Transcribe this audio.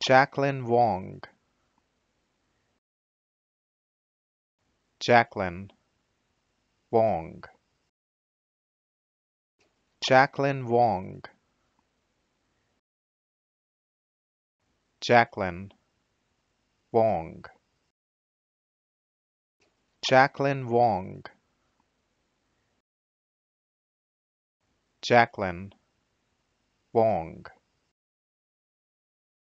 Jacqueline Wong. Jacqueline Wong. Jacqueline Wong. Jacqueline Wong. Jacqueline Wong. Jacqueline Wong.